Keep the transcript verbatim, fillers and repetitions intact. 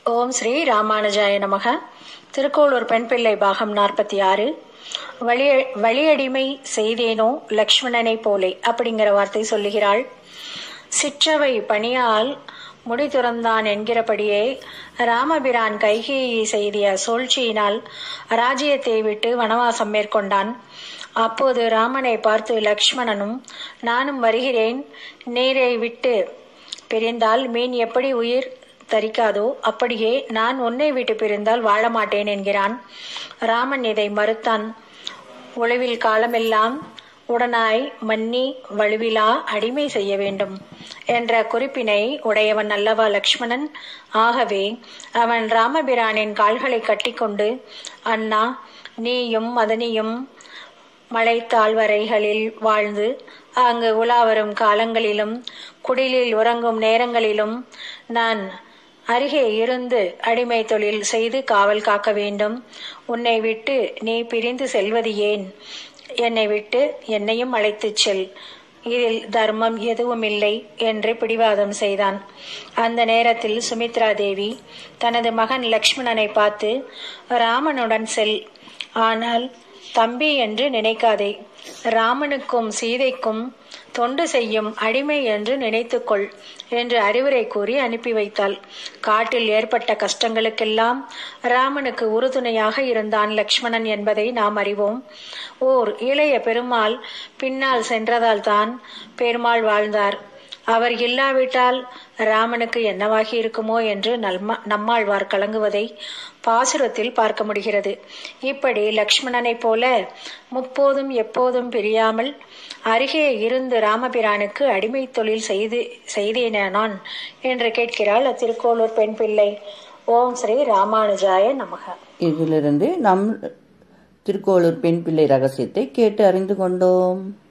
ஓம் ஸ்ரீ ராமானுஜாய நமக. திருக்கோளூர் பெண் பிள்ளை பாகம் நாற்பத்தி ஆறு. வழி வழியடிமை செய்தேனோ லக்ஷ்மணனை போலே அப்படிங்கிற வார்த்தை சொல்லுகிறாள். சிற்றவை பணியால் முடி துறந்தான் என்கிறபடியே ராமபிரான் கைகேயி செய்திய சூழ்ச்சியினால் ராஜ்யத்தை விட்டு வனவாசம் மேற்கொண்டான். அப்போது ராமனை பார்த்து லக்ஷ்மணனும், நானும் வருகிறேன், நீரை விட்டு பிரிந்தால் மீன் எப்படி உயிர் தரிக்காதோ அப்படியே நான் உன்னை விட்டு பிரிந்தால் வாழ மாட்டேன் என்கிறான். ராமன் இதை மறுத்தான். உழவில் காலமெல்லாம் உடனாய் மன்னி வலுவிலா அடிமை செய்ய வேண்டும் என்ற குறிப்பினை உடையவன் அல்லவா லக்ஷ்மணன். ஆகவே அவன் ராமபிரானின் கால்களை கட்டிக்கொண்டு, அண்ணா, நீயும் மதனியும் மலைத்தாழ்வரைகளில் வாழ்ந்து அங்கு உலாவரும் காலங்களிலும் குடிலில் உறங்கும் நேரங்களிலும் நான் அருகே இருந்து அடிமை தொழில் செய்து காவல் காக்க வேண்டும். உன்னை விட்டு நீ பிரிந்து செல்வது ஏன்? என்னை விட்டு என்னையும் அழைத்துச் செல், இதில் தர்மம் எதுவும் இல்லை என்று பிடிவாதம் செய்தான். அந்த நேரத்தில் சுமித்ரா தேவி தனது மகன் லக்ஷ்மணனை பார்த்து, ராமனுடன் செல், ஆனால் தம்பி என்று நினைக்காதே, ராமனுக்கும் சீதைக்கும் தொண்டு செய்யும் அடிமை என்று நினைத்துக்கொள் என்று அறிவுரை கூறி அனுப்பி வைத்தாள். காட்டில் ஏற்பட்ட கஷ்டங்களுக்கெல்லாம் ராமனுக்கு உறுதுணையாக இருந்தான் லக்ஷ்மணன் என்பதை நாம் அறிவோம். ஓர் இளைய பெருமாள் பின்னால் சென்றதால் தான் பெருமாள் வாழ்ந்தார். அவர் இல்லாவிட்டால் ராமனுக்கு என்னவாகி இருக்குமோ என்று நம்மாழ்வார் கலங்குவதை பாசுரத்தில் பார்க்க முடிகிறது. இப்படி லக்ஷ்மணனை போல முப்போதும் எப்போதும் பிரியாமல் அருகே இருந்து ராமபிரானுக்கு அடிமை தொழில் செய்து செய்தேனே நான் என்று கேட்கிறாள் திருக்கோளூர் பெண் பிள்ளை. ஓம் ஸ்ரீ ராமானுஜாய நமக. இதிலிருந்து நம் திருக்கோளூர் பெண் பிள்ளை ரகசியத்தை கேட்டு அறிந்து கொண்டோம்.